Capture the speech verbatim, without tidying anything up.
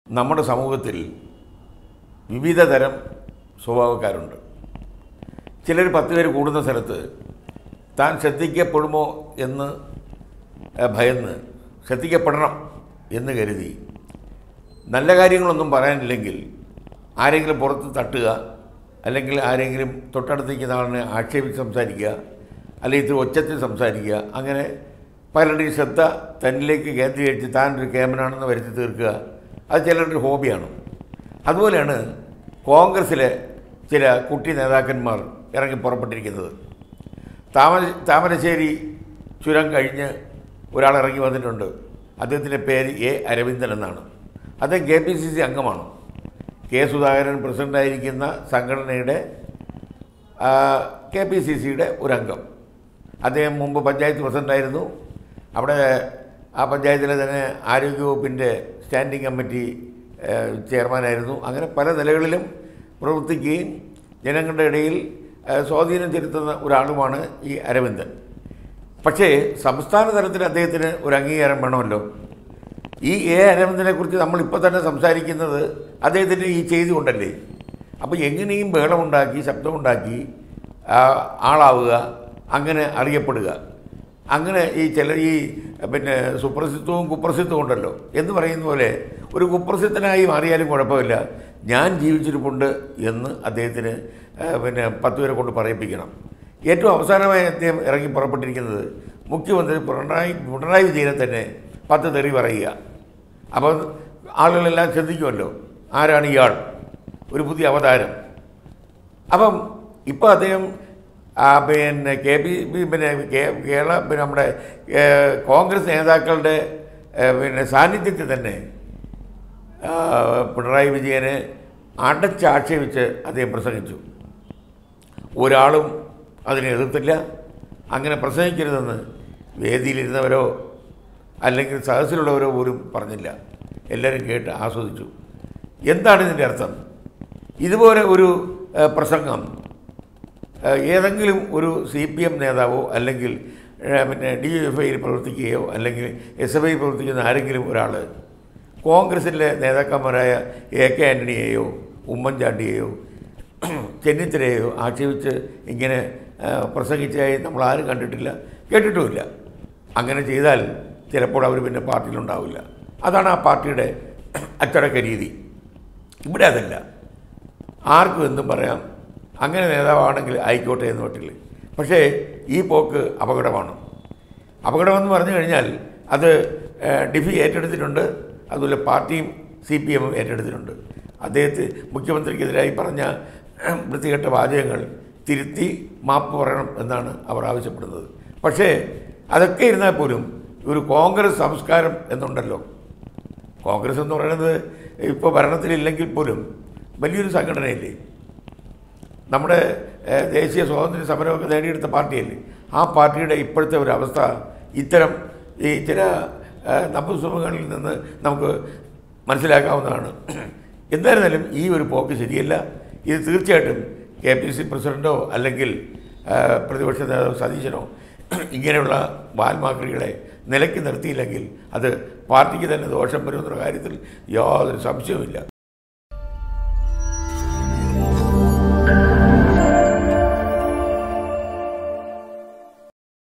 നമ്മുടെ സമൂഹത്തിൽ വിവിധ തരം സ്വഭാവക്കാരുണ്ട്. ചിലർ പത്ത് പേര് കൂടുന്ന സ്ഥലത്ത് താൻ ശ്രദ്ധിക്കപ്പെടുമോ എന്ന് ഭയന്ന് ശ്രദ്ധിക്കപ്പെടണം എന്ന് കരുതി നല്ല കാര്യങ്ങളൊന്നും പറയാനില്ലെങ്കിൽ ആരെങ്കിലും പുറത്ത് തട്ടുക, അല്ലെങ്കിൽ ആരെങ്കിലും തൊട്ടടുത്തേക്ക് ആളിനെ ആക്ഷേപിച്ച് സംസാരിക്കുക, അല്ലെങ്കിൽ ഇത്തിരി ഒച്ചത്തിൽ സംസാരിക്കുക, അങ്ങനെ പലരുടെയും ശ്രദ്ധ തന്നിലേക്ക് കേന്ദ്രീകരിച്ച് താൻ ഒരു കേമനാണെന്ന് വരുത്തി തീർക്കുക. അത് ചിലരുടെ ഒരു ഹോബിയാണ്. അതുപോലെയാണ് കോൺഗ്രസ്സിലെ ചില കുട്ടി നേതാക്കന്മാർ ഇറങ്ങി പുറപ്പെട്ടിരിക്കുന്നത്. താമര താമരശ്ശേരി ചുരം കഴിഞ്ഞ് ഒരാൾ ഇറങ്ങി വന്നിട്ടുണ്ട്. അദ്ദേഹത്തിൻ്റെ പേര് എ അരവിന്ദൻ എന്നാണ്. അദ്ദേഹം കെ പി സി സി അംഗമാണ്. കെ സുധാകരൻ പ്രസിഡൻ്റായിരിക്കുന്ന സംഘടനയുടെ കെ പി സി സിയുടെ ഒരംഗം. അദ്ദേഹം മുമ്പ് പഞ്ചായത്ത് പ്രസിഡൻ്റായിരുന്നു. അവിടെ ആ പഞ്ചായത്തിലെ തന്നെ ആരോഗ്യവകുപ്പിൻ്റെ സ്റ്റാൻഡിംഗ് കമ്മിറ്റി ചെയർമാനായിരുന്നു. അങ്ങനെ പല നിലകളിലും പ്രവർത്തിക്കുകയും ജനങ്ങളുടെ ഇടയിൽ സ്വാധീനം ചെലുത്തുന്ന ഒരാളുമാണ് ഈ അരവിന്ദൻ. പക്ഷേ സംസ്ഥാന തലത്തിൽ അദ്ദേഹത്തിന് ഒരു അംഗീകാരം വേണമല്ലോ. ഈ എ അരവിന്ദനെക്കുറിച്ച് നമ്മളിപ്പോൾ തന്നെ സംസാരിക്കുന്നത് അദ്ദേഹത്തിൻ്റെ ഈ ചെയ്തി കൊണ്ടല്ലേ. അപ്പോൾ എങ്ങനെയും ബഹളമുണ്ടാക്കി ശബ്ദമുണ്ടാക്കി ആളാവുക, അങ്ങനെ അറിയപ്പെടുക, അങ്ങനെ ഈ ചില ഈ പിന്നെ സുപ്രസിദ്ധവും കുപ്രസിദ്ധവും ഉണ്ടല്ലോ എന്ന് പറയുന്ന പോലെ ഒരു കുപ്രസിദ്ധനായി മാറിയാലും കുഴപ്പമില്ല, ഞാൻ ജീവിച്ചിരിപ്പുണ്ട് എന്ന് അദ്ദേഹത്തിന് പിന്നെ പത്ത് പേരെ കൊണ്ട് പറയിപ്പിക്കണം. ഏറ്റവും അവസാനമായി അദ്ദേഹം ഇറങ്ങി പുറപ്പെട്ടിരിക്കുന്നത് മുഖ്യമന്ത്രി പിണറായി പിണറായി വിജയനെ തന്നെ പത്ത് തെറി പറയുക. അപ്പം ആളുകളെല്ലാം ശ്രദ്ധിക്കുമല്ലോ, ആരാണ് ഇയാൾ, ഒരു പുതിയ അവതാരം. അപ്പം ഇപ്പോൾ അദ്ദേഹം പിന്നെ കെ പി പിന്നെ കേരള പിന്നെ നമ്മുടെ കോൺഗ്രസ് നേതാക്കളുടെ പിന്നെ സാന്നിധ്യത്തിൽ തന്നെ പിണറായി വിജയനെ അടച്ചാക്ഷേപിച്ച് അദ്ദേഹം പ്രസംഗിച്ചു. ഒരാളും അതിനെ എതിർത്തില്ല. അങ്ങനെ പ്രസംഗിക്കരുതെന്ന് വേദിയിലിരുന്നവരോ അല്ലെങ്കിൽ സദസ്സിലുള്ളവരോ പോലും പറഞ്ഞില്ല. എല്ലാവരും കേട്ട് ആസ്വദിച്ചു. എന്താണ് ഇതിൻ്റെ അർത്ഥം? ഇതുപോലെ ഒരു പ്രസംഗം ഏതെങ്കിലും ഒരു സി പി എം നേതാവോ അല്ലെങ്കിൽ പിന്നെ ഡി എഫ് ഐയിൽ പ്രവർത്തിക്കുകയോ അല്ലെങ്കിൽ എസ് എഫ് ഐയിൽ പ്രവർത്തിക്കുന്ന ആരെങ്കിലും ഒരാൾ കോൺഗ്രസിലെ നേതാക്കന്മാരായ എ കെ ആൻ്റണിയെയോ ഉമ്മൻചാണ്ടിയെയോ ചെന്നിത്തലയെയോ ആക്ഷേപിച്ച് ഇങ്ങനെ പ്രസംഗിച്ചതായി നമ്മളാരും കണ്ടിട്ടില്ല, കേട്ടിട്ടുമില്ല. അങ്ങനെ ചെയ്താൽ ചിലപ്പോൾ അവർ പിന്നെ പാർട്ടിയിലുണ്ടാവില്ല. അതാണ് ആ പാർട്ടിയുടെ അച്ചടക്ക രീതി. ഇവിടെ അതല്ല, ആർക്കും എന്തും പറയാം, അങ്ങനെ നേതാവാണെങ്കിൽ ആയിക്കോട്ടെ എന്ന് പറ്റില്ല. പക്ഷേ ഈ പോക്ക് അപകടമാണ്. അപകടമെന്ന് പറഞ്ഞു കഴിഞ്ഞാൽ അത് ഡിഫി ഏറ്റെടുത്തിട്ടുണ്ട്, അതുപോലെ പാർട്ടിയും സി പി എമ്മും ഏറ്റെടുത്തിട്ടുണ്ട്. അദ്ദേഹത്തെ മുഖ്യമന്ത്രിക്കെതിരായി പറഞ്ഞ വൃത്തികെട്ട വാചകങ്ങൾ തിരുത്തി മാപ്പ് പറയണം എന്നാണ് അവർ ആവശ്യപ്പെടുന്നത്. പക്ഷേ അതൊക്കെ ഇരുന്നാൽ പോലും ഒരു കോൺഗ്രസ് സംസ്കാരം എന്നുണ്ടല്ലോ. കോൺഗ്രസ് എന്ന് പറയുന്നത് ഇപ്പോൾ ഭരണത്തിലില്ലെങ്കിൽ പോലും വലിയൊരു സംഘടനയില്ലേ, നമ്മുടെ ദേശീയ സ്വാതന്ത്ര്യ സമരമൊക്കെ നേടിയെടുത്ത പാർട്ടിയല്ലേ. ആ പാർട്ടിയുടെ ഇപ്പോഴത്തെ ഒരു അവസ്ഥ ഇത്തരം ഈ ചില നമ്പുസുഖങ്ങളിൽ നിന്ന് നമുക്ക് മനസ്സിലാക്കാവുന്നതാണ്. എന്തായിരുന്നാലും ഈ ഒരു പോക്ക് ശരിയല്ല. ഇത് തീർച്ചയായിട്ടും കെ പി സി പ്രസിഡൻറ്റോ അല്ലെങ്കിൽ പ്രതിപക്ഷ നേതാവ് സതീശനോ ഇങ്ങനെയുള്ള വാൽമാക്രികളെ നിലയ്ക്ക് നിർത്തിയില്ലെങ്കിൽ അത് പാർട്ടിക്ക് തന്നെ ദോഷം വരുമെന്നുള്ള കാര്യത്തിൽ യാതൊരു സംശയവുമില്ല.